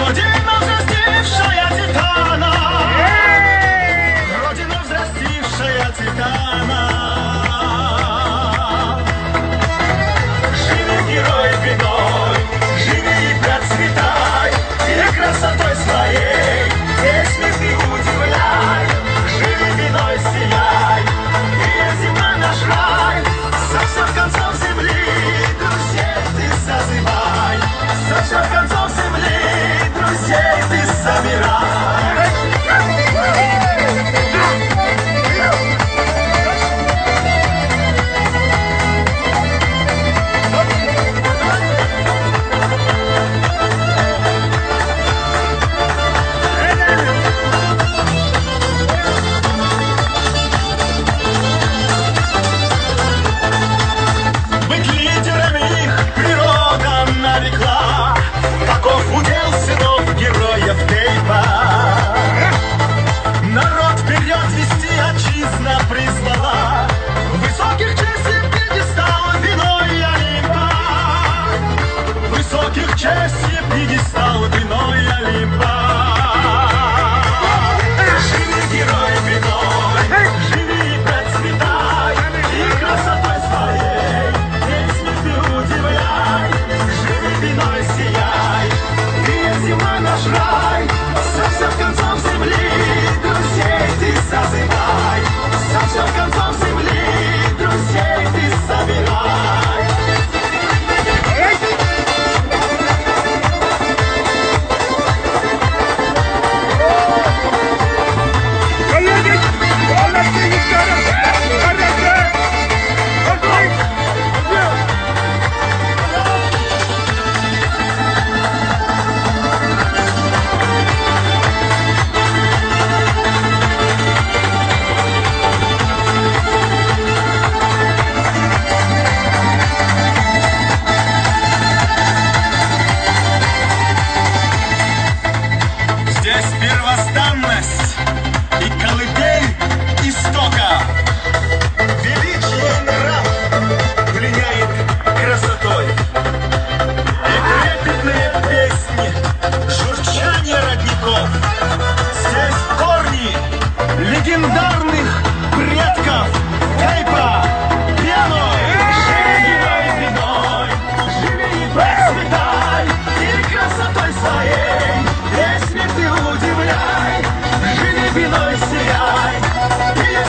Родина, взрастившая титана, Родина, взрастившая титана. Живи, герой бедой, живи и процветай, и красотой своей песни ты удивляй. Живи, виной сияй, и зима наш рай, со всех концов земли друзей ты созывай, со всех концов земли друзей ты собирай. Быть лидерами их природа нарекла, таков удел сынов героев тейпа. Народ вперед вести отчизна призвала, высоких честей пьедестал виной Олимпа. Высоких честей пьедестал виной Олимпа. Живи, герой,